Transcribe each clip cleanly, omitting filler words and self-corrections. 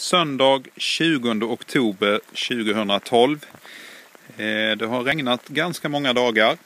Söndag 20 oktober 2012. Det har regnat ganska många dagar.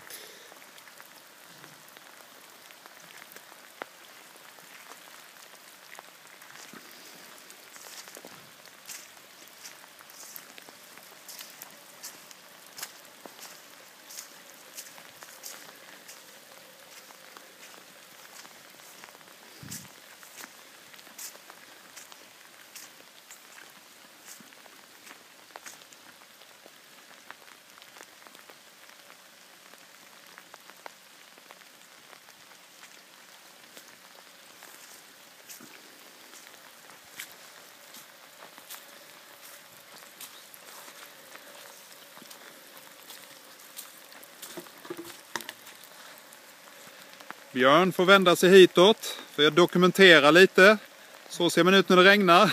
Björn får vända sig hitåt för jag dokumenterar lite. Så ser man ut när det regnar.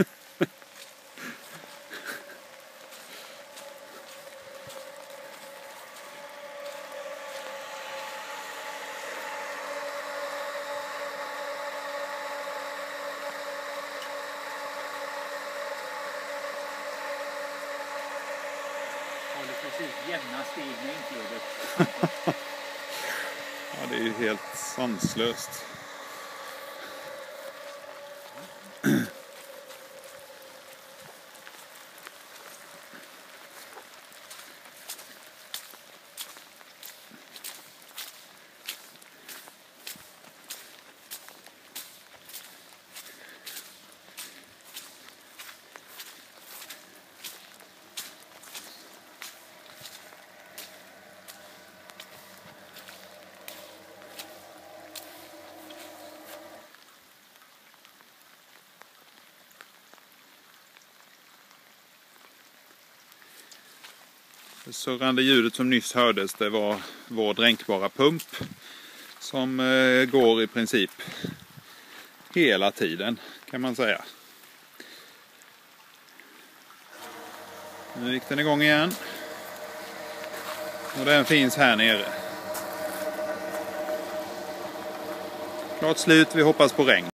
Håller precis jämna steg med inflödet. Ja, det är ju helt sanslöst. Det surrande ljudet som nyss hördes, det var vår dränkbara pump som går i princip hela tiden, kan man säga. Nu gick den igång igen. Och den finns här nere. Klart slut, vi hoppas på regn.